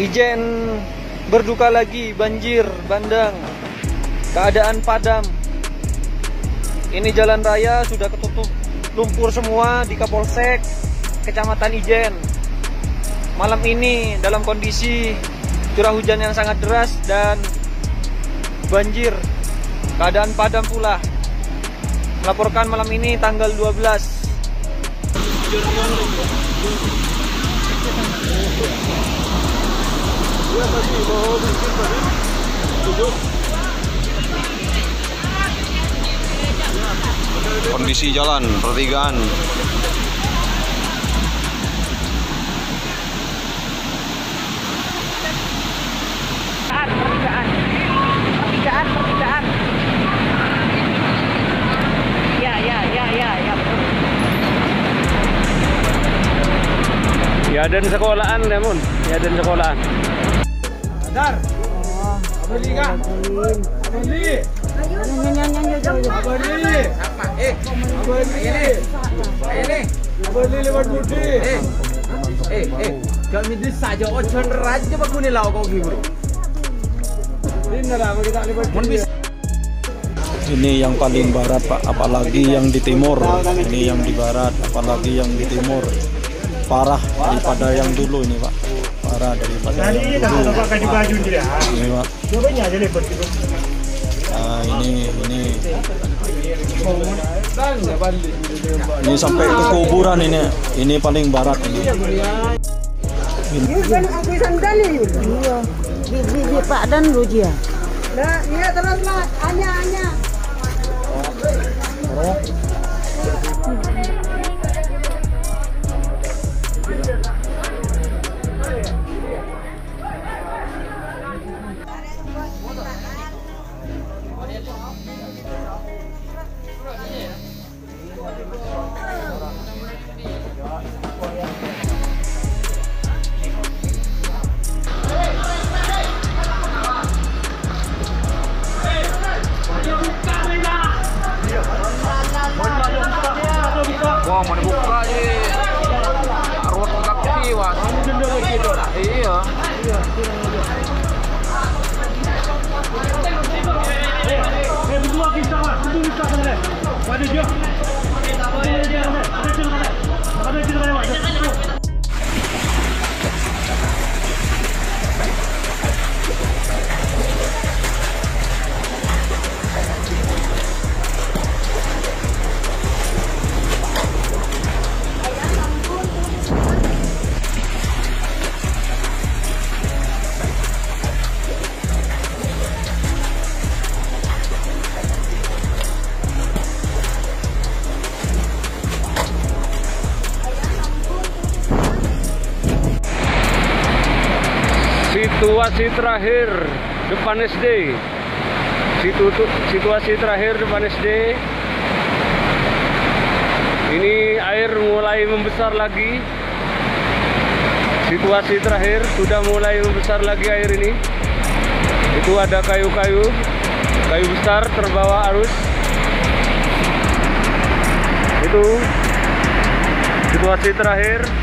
Ijen berduka lagi, banjir bandang, keadaan padam. Ini jalan raya sudah ketutup lumpur semua di Kapolsek Kecamatan Ijen. Malam ini dalam kondisi curah hujan yang sangat deras dan banjir, keadaan padam pula. Melaporkan malam ini tanggal 12. Kondisi jalan pertigaan. Pertigaan. Ya. Ya dan sekolahan namun, ya dan sekolahan. Dar. Beli kan? Beli. Beli. Apa? Beli lewat budi. Kami di saja ocean raja baguni lau kau gibro. Ini yang paling barat Pak, apalagi yang di timur. Ini yang di barat, apalagi yang di timur. Parah daripada yang dulu ini Pak. Parah daripada yang dulu. Ini Pak. Nah, ini sampai ke kuburan ini. Ini paling barat ini. Pak dan lu dia. Nah, iya terus lah, hanya. Wah, mau dibuka jadi arwah kagak kiwas. Iya. Berdua kita lah, berdua kita. Ada dia. Situasi terakhir depan SD. Situasi terakhir depan SD. Ini air mulai membesar lagi. Situasi terakhir sudah mulai membesar lagi air ini. Itu ada kayu besar terbawa arus. Itu situasi terakhir.